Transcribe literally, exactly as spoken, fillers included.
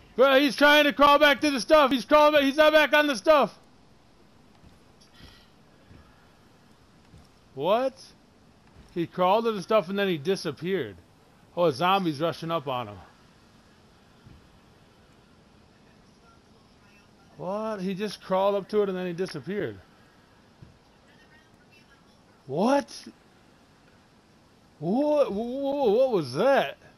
Bro, he's trying to crawl back to the stuff. He's crawling back. He's not back on the stuff. What? He crawled to the stuff and then he disappeared. Oh, a zombie's rushing up on him. What? He just crawled up to it and then he disappeared. What? What? What was that?